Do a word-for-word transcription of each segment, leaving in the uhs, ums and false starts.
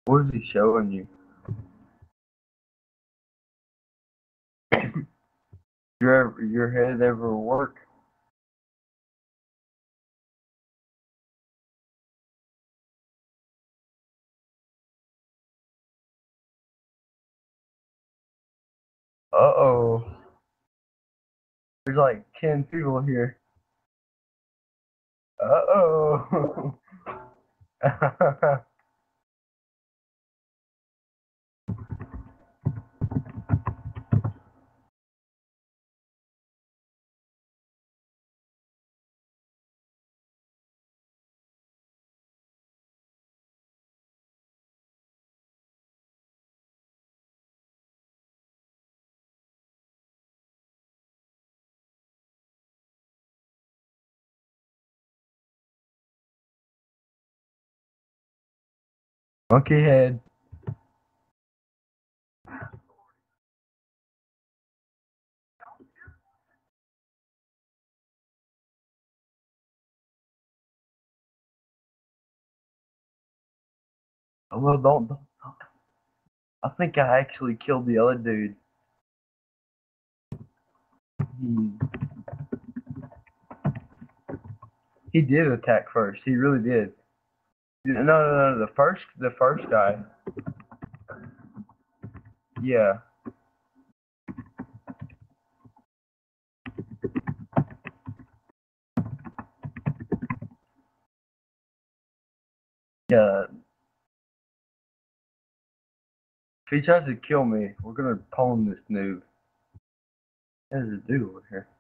What is he showing you? Your ever, your head ever work? Uh oh. There's like ten people here. Uh oh. Monkey head. Oh, well, don't, don't. I think I actually killed the other dude. He he did attack first. He really did. No, no, no. The first, the first guy. Yeah, yeah. If he tries to kill me, we're gonna pwn this noob. What does it do over here?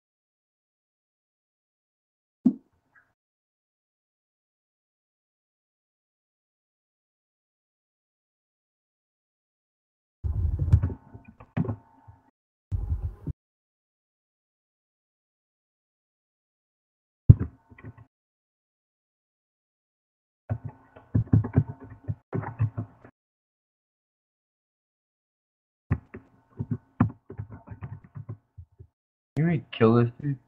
You need to kill this dude.